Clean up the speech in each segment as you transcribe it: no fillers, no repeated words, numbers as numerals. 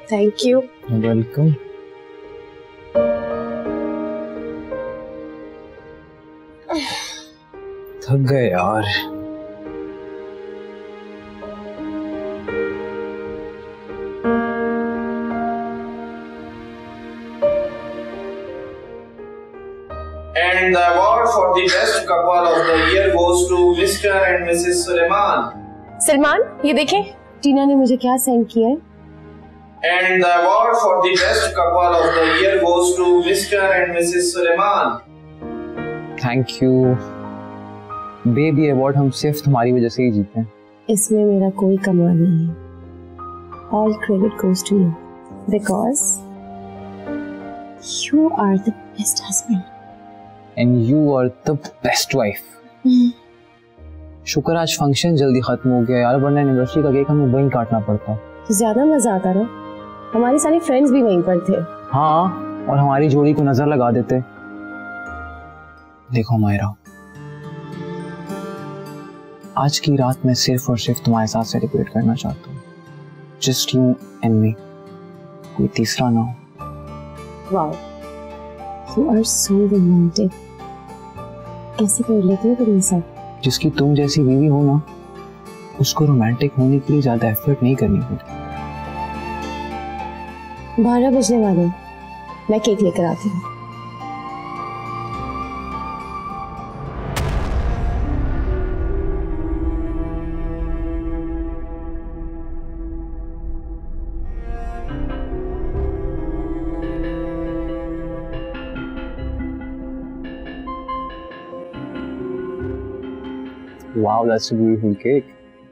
Thank you. Welcome. थक गए यार। And the award for the best couple of the year goes to Mr. and Mrs. Suleiman. Salman, ये देखें टीना ने मुझे क्या सेंड किया है। And the award for the best couple of the year goes to Mr. and Mrs. Suleiman. Thank you babe, ये award हम सिर्फ तुम्हारी वजह से ही जीते हैं। इसमें मेरा कोई कमाल नहीं है। All credit goes to you because you are the best husband. And you are the best wife. शुक्र आज फंक्शन जल्दी खत्म हो गया यार, वरना एनिवर्सरी का केक हमें वहीं काटना पड़ता। ज्यादा मजा आता ना, हमारे सारे फ्रेंड्स भी वहीं पर थे। हाँ, और हमारी जोड़ी को नजर लगा देते। देखो मायरा, आज की रात मैं सिर्फ और सिर्फ तुम्हारे साथ सेलिब्रेट करना चाहता हूँ। जस्ट यू एंड मी, कोई तीसरा ना हो। Wow, you are so romantic. कैसे कर लेते हो तुम सब? जिसकी तुम जैसी बीवी हो ना, उसको रोमांटिक होने के लिए ज्यादा एफर्ट नहीं करनी पड़ती। 12 बजने वाले, मैं केक लेकर आती हूँ। Wow, that's a beautiful cake.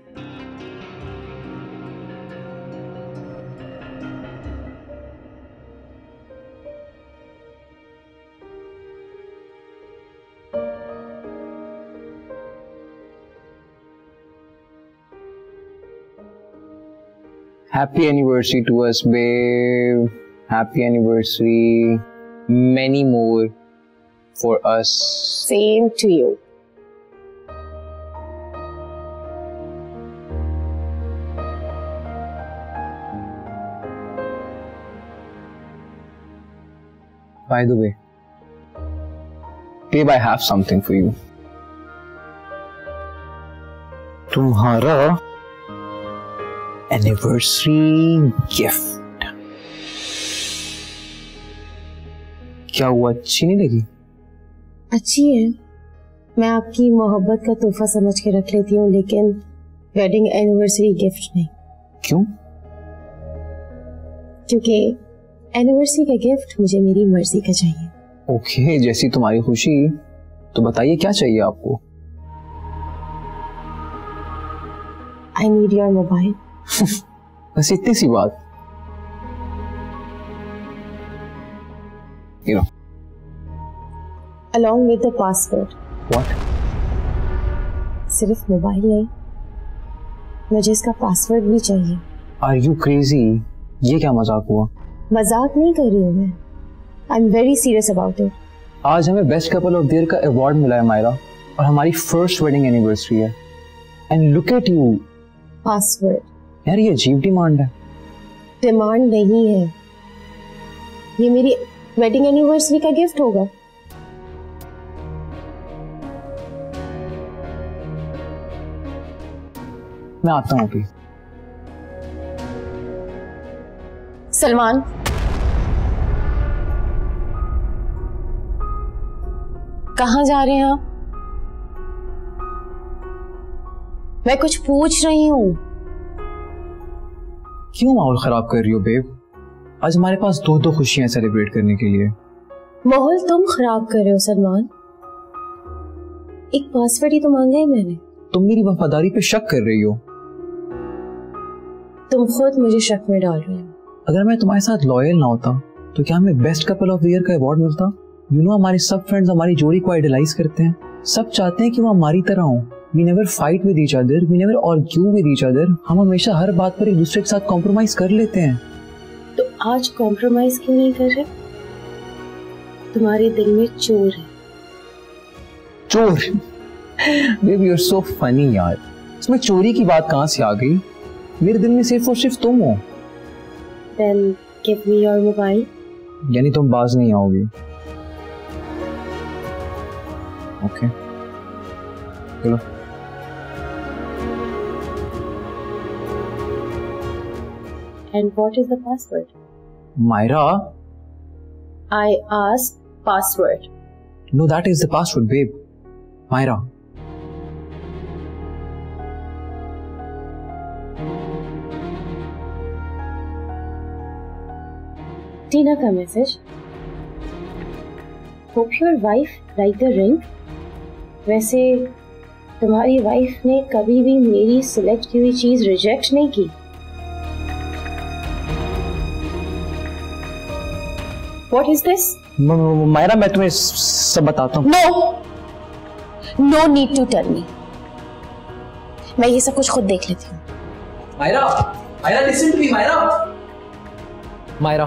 Happy anniversary to us, babe. Happy anniversary. Many more for us. Same to you. By the way, babe, I have something for you. तुम्हारा एनिवर्सरी गिफ्ट। क्या हुआ, अच्छी नहीं लगी? अच्छी है, मैं आपकी मोहब्बत का तोहफा समझ के रख लेती हूँ, लेकिन वेडिंग एनिवर्सरी गिफ्ट नहीं। क्यों? क्योंकि एनिवर्सरी का गिफ्ट मुझे मेरी मर्जी का चाहिए। ओके, जैसी तुम्हारी खुशी। तो बताइए क्या चाहिए आपको? I need your mobile. बस इतनी सी बात। You know. Along with the password. What? सिर्फ मोबाइल नहीं, मुझे इसका पासवर्ड भी चाहिए। Are you crazy? ये क्या मजाक हुआ? मजाक नहीं कर रही हूँ मैं, I am very serious about it. आज हमें best couple of the year का अवार्ड मिला है मायरा, और हमारी फर्स्ट वेडिंग एनिवर्सरी है। And look at you. Password? यार ये अजीब डिमांड है। डिमांड नहीं है, ये मेरी वेडिंग एनिवर्सरी का गिफ्ट होगा। मैं आता हूँ अभी। सलमान, कहाँ जा रहे हैं आप? मैं कुछ पूछ रही हूँ। क्यों माहौल खराब कर रही हो बेब? आज हमारे पास दो खुशियां सेलिब्रेट करने के लिए। माहौल तुम खराब कर रहे हो सलमान। एक पासवर्ड ही तो मांगा है मैंने। तुम मेरी वफादारी पे शक कर रही हो। तुम खुद मुझे शक में डाल रहे हो। अगर मैं तुम्हारे साथ लॉयल ना होता तो क्या हमें best couple of the year का अवार्ड मिलता? यू नो, हमारे सब फ्रेंड्स हमारी जोड़ी को आइडलाइज करते हैं। सब चाहते हैं कि वो हमारी तरह हो। We never fight with each other, we never argue with each other. हम हमेशा हर बात पर एक दूसरे के साथ कॉम्प्रोमाइज कर लेते हैं। तो आज कॉम्प्रोमाइज क्यों नहीं कर रहे? तुम्हारे दिल में चोर है। चोर? Baby you are so funny यार। इसमें चोरी की बात कहां से आ गई? मेरे दिल में सिर्फ और सिर्फ तुम हो। Then give me your mobile. यानी तुम बाज नहीं आओगी? ओके चलो। And what is the password? Myra. I asked password. No, that is the password, babe. Myra. Tina का message. Hope your wife like the ring. वैसे तुम्हारी वाइफ ने कभी भी मेरी सिलेक्ट की हुई चीज रिजेक्ट नहीं की। What is this? मायरा मैं तुम्हें सब बताता हूँ। No need to tell me. मैं ये सब कुछ खुद देख लेती हूँ। Myra listen to me, Myra.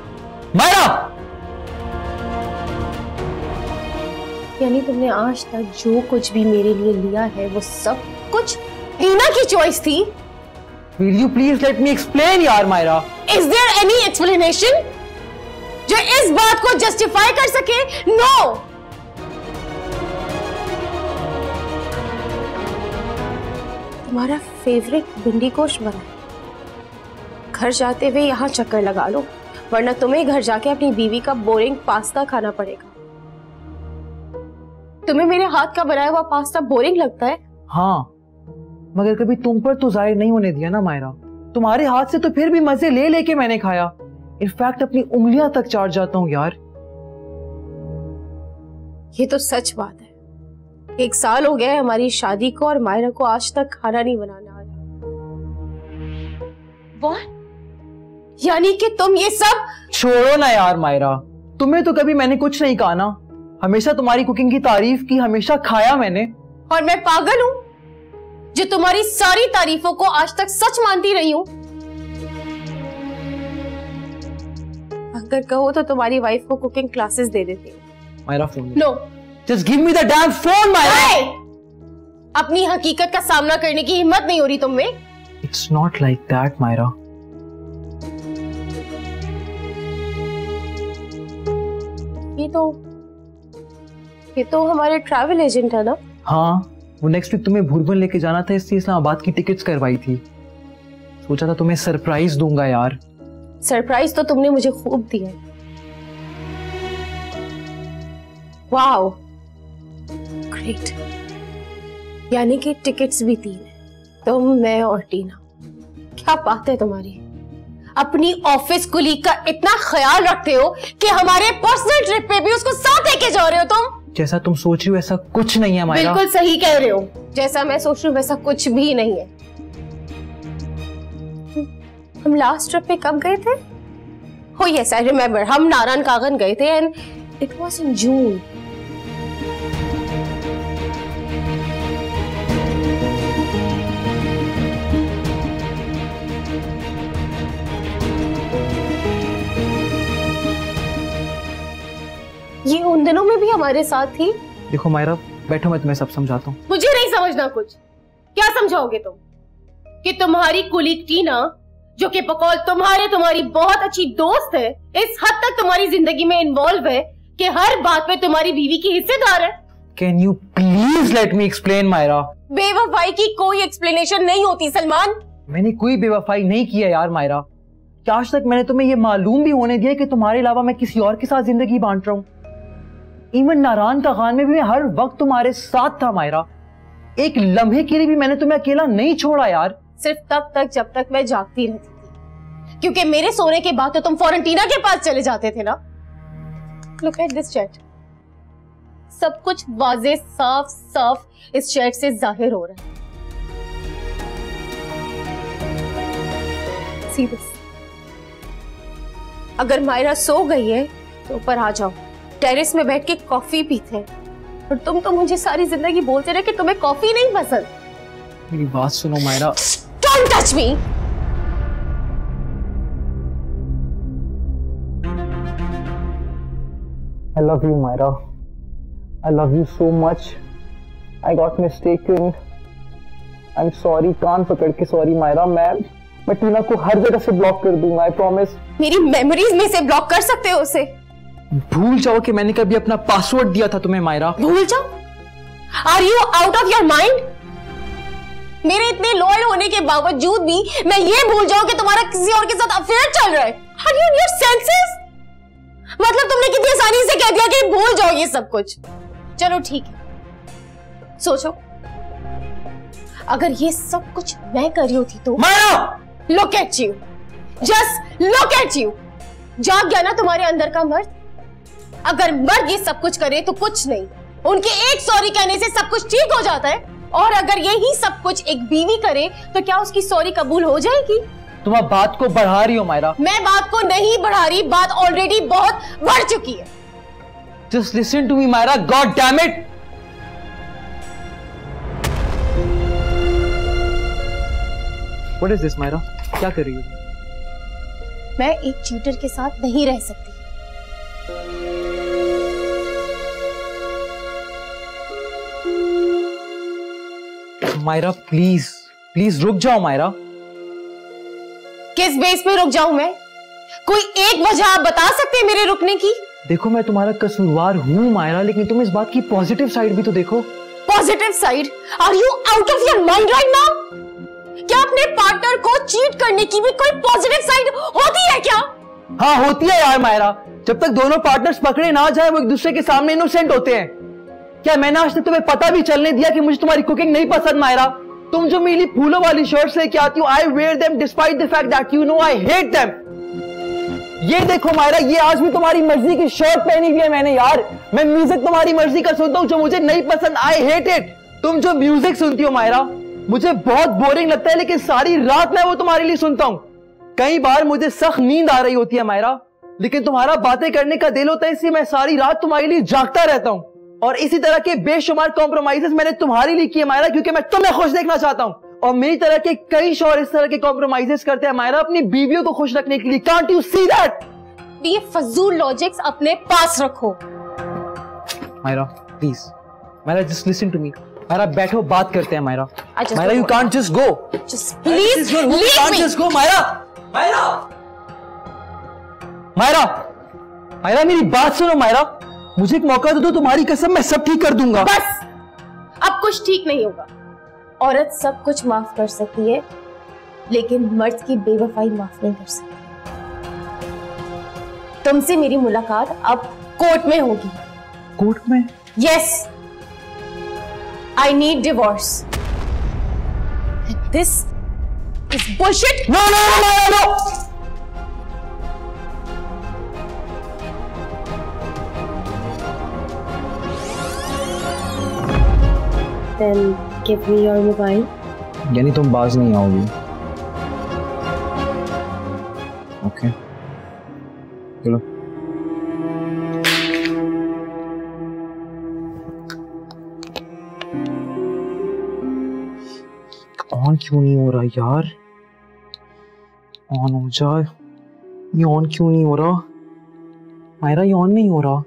यानी तुमने आज तक जो कुछ भी मेरे लिए लिया है वो सब कुछ टीना की चॉइस थी? Will you please let me explain यार Myra? Is there any explanation जो इस बात को जस्टिफाई कर सके? No! तुम्हारा फेवरेट भिंडी गोश्त बना है। घर जाते हुए यहाँ चक्कर लगा लो, वरना तुम्हें घर जाके अपनी बीवी का बोरिंग पास्ता खाना पड़ेगा। तुम्हें मेरे हाथ का बनाया हुआ पास्ता बोरिंग लगता है? हाँ, मगर कभी तुम पर तो जाहिर नहीं होने दिया ना मायरा। तुम्हारे हाथ से तो फिर भी मजे ले लेके मैंने खाया। इनफैक्ट अपनी उंगलियां तक चाट जाता हूँ यार। ये तो सच बात है। 1 साल हो गया है हमारी शादी को और मायरा को आज तक खाना नहीं बनाना आया। What? यानी कि तुम ये सब छोड़ो ना यार मायरा, तुम्हें तो कभी मैंने कुछ नहीं कहा ना। हमेशा तुम्हारी कुकिंग की तारीफ की, हमेशा खाया मैंने। और मैं पागल हूँ जो तुम्हारी सारी तारीफों को आज तक सच मानती रही हूँ। अगर कहो तो तुम्हारी वाइफ को कुकिंग क्लासेस दे देती हूँ। Myra phone. No, just give me the damn phone Myra. अपनी हकीकत का सामना करने की हिम्मत नहीं हो रही तुम में? It's not like that Myra. ये तो हमारे ट्रैवल एजेंट है ना? हाँ, वो नेक्स्ट वीक तुम्हें भूरभन लेके जाना था, इसलिए इस्लामाबाद की टिकट्स करवाई थी। सोचा था तुम्हें सरप्राइज दूंगा यार। सरप्राइज तो तुमने मुझे खूब दिया। Wow, great. यानी कि टिकट्स भी 3 है, तुम, मैं और टीना। क्या बात है तुम्हारी। अपनी ऑफिस कुलीग का इतना ख्याल रखते हो कि हमारे पर्सनल ट्रिप पे भी उसको साथ लेके जा रहे हो तुम। जैसा तुम सोच रही हो ऐसा कुछ नहीं है मायरा। बिल्कुल सही कह रहे हो। जैसा मैं सोच रही हूँ वैसा कुछ भी नहीं है। हम लास्ट ट्रिप पे कब गए थे? Oh yes, I remember. हम नारायण कागन गए थे and it was in June. ये उन दिनों में भी हमारे साथ थी। देखो मायरा, बैठो, मैं तुम्हें सब समझाता हूँ। मुझे नहीं समझना कुछ। क्या समझाओगे तुम? कि तुम्हारी कुलीग टीना, जो कि बकौल तुम्हारी बहुत अच्छी दोस्त है, इस हद तक तुम्हारी जिंदगी में इन्वॉल्व है कि हर बात पे तुम्हारी बीवी की हिस्सेदार है। Can you please let me explain Myra? बेवफाई की कोई एक्सप्लेनेशन नहीं होती सलमान। मैंने कोई बेवफाई नहीं किया यार मायरा। क्या आज तक मैंने तुम्हें ये मालूम भी होने दिया कि तुम्हारे अलावा मैं किसी और के साथ जिंदगी बांट रहा हूँ? इवन नारायण का खान में भी मैं हर वक्त तुम्हारे साथ था मायरा। एक लम्हे के लिए भी मैंने तुम्हें अकेला नहीं छोड़ा यार। सिर्फ तब तक जब तक मैं जागती रहती थी, क्योंकि मेरे सोने के बाद तो तुम फौरन टीना के पास चले जाते थे ना। Look at this chat. सब कुछ वाज़े साफ साफ इस चैट से जाहिर हो रहा है। See this? अगर मायरा सो गई है तो ऊपर आ जाओ, टेरेस में बैठ के कॉफी पीते हैं। और तुम तो मुझे सारी जिंदगी बोलते रहे कि तुम्हें कॉफी नहीं पसंद। मेरी बात सुनो Myra. Don't touch me! I love you, Myra. I love you so much. I got mistaken. I'm sorry. कान पकड़ के sorry, Myra. मैं टीना को हर जगह से ब्लॉक कर दूंगा, आई प्रॉमिस। मेरी मेमोरीज में से ब्लॉक कर सकते हो उसे? भूल जाओ कि मैंने कभी अपना पासवर्ड दिया था तुम्हें मायरा। भूल जाओ? Are you out of your mind? मेरे इतने लॉयल होने के बावजूद भी मैं ये भूल जाऊं कि तुम्हारा किसी और के साथ अफेयर चल रहा है। Are you in your senses? मतलब तुमने कितनी आसानी से कह दिया कि भूल जाओ ये सब कुछ। चलो ठीक है, सोचो अगर ये सब कुछ मैं कर रही होती तो। Myra! Look at you, just look at you. जाग गया ना तुम्हारे अंदर का मर्द? अगर मर्द ये सब कुछ करे तो कुछ नहीं, उनके एक सॉरी कहने से सब कुछ ठीक हो जाता है। और अगर यही सब कुछ एक बीवी करे तो क्या उसकी सॉरी कबूल हो जाएगी? तुम अब बात को बढ़ा रही हो मायरा। मैं बात को नहीं बढ़ा रही, बात ऑलरेडी बहुत बढ़ चुकी है। Just listen to me Myra, god damn it. What is this Myra? क्या कर रही हो? मैं एक चीटर के साथ नहीं रह सकती। मायरा प्लीज प्लीज रुक जाओ मायरा। किस बेस पे रुक जाऊं मैं? कोई एक वजह आप बता सकते हैं मेरे रुकने की? देखो मैं तुम्हारा कसूरवार हूं मायरा, लेकिन तुम इस बात की पॉजिटिव साइड भी तो देखो। Positive side? Are you out of your mind right now? क्या अपने पार्टनर को चीट करने की भी कोई पॉजिटिव साइड होती है क्या? हाँ होती है यार मायरा। जब तक दोनों पार्टनर्स पकड़े ना जाए वो एक दूसरे के सामने इनोसेंट होते हैं। क्या मैंने आज तक तुम्हें पता भी चलने दिया कि मुझे तुम्हारी कुकिंग नहीं पसंद मायरा? तुम जो मेरी फूलों वाली शर्ट्स लेके आती हो, I wear them despite the fact that you know I hate them. ये देखो मायरा, ये आज भी तुम्हारी मर्जी की शर्ट पहनी हुई है मैंने यार। मैं म्यूजिक तुम्हारी मर्जी का सुनता हूँ जो मुझे नहीं पसंद, आई हेट इट। तुम जो म्यूजिक सुनती हो मायरा मुझे बहुत बोरिंग लगता है, लेकिन सारी रात मैं वो तुम्हारे लिए सुनता हूँ। कई बार मुझे सख्त नींद आ रही होती है मायरा, लेकिन तुम्हारा बातें करने का दिल होता है, इसलिए मैं सारी रात तुम्हारे लिए जागता रहता हूँ। और इसी तरह के बेशुमार कॉम्प्रोमाइजेस मैंने तुम्हारे लिए किए मायरा, क्योंकि मैं तुम्हें खुश देखना चाहता हूँ। और मेरी तरह के कई शौहर इस तरह के कॉम्प्रोमाइजेस करते हैं मायरा अपनी बीवियों को खुश रखने के लिए। Can't you see that? ये फजूल लॉजिक्स अपने पास रखो। Myra please, Myra just listen to me. Myra बैठो, बात करते हैं Myra. Myra you can't just go, just please leave me. Just go Myra. Myra Myra Myra मेरी बात सुनो मायरा, मुझे एक मौका दे दो, तुम्हारी कसम मैं सब ठीक कर दूंगा। बस, अब कुछ ठीक नहीं होगा। औरत सब कुछ माफ कर सकती है, लेकिन मर्द की बेवफाई माफ नहीं कर सकती। तुमसे मेरी मुलाकात अब कोर्ट में होगी। कोर्ट में? Yes, I need divorce. This is bullshit. No no no no. Then give me your mobile. यानी तुम बाज नहीं आओगी? ओके चलो। ऑन क्यों नहीं हो रहा यार? ऑन हो जाए। ये ऑन क्यों नहीं हो रहा मायरा? ये ऑन नहीं हो रहा।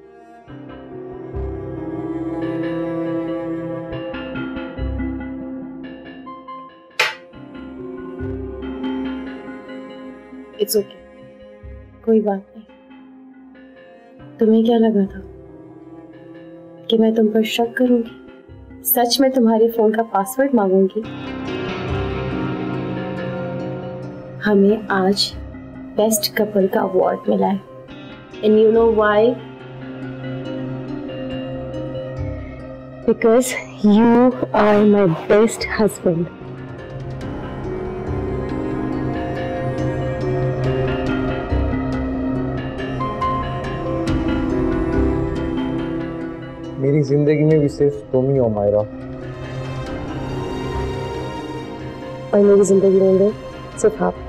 इट्स ओके, कोई बात नहीं। तुम्हें क्या लगा था कि मैं तुम पर शक करूंगी? सच में तुम्हारे फोन का पासवर्ड मांगूंगी? हमें आज बेस्ट कपल का अवार्ड मिला है, and you know why? Because you are my best husband. मेरी जिंदगी में भी सिर्फ तुम ही हो मायरा। और मेरी जिंदगी में सिर्फ आप।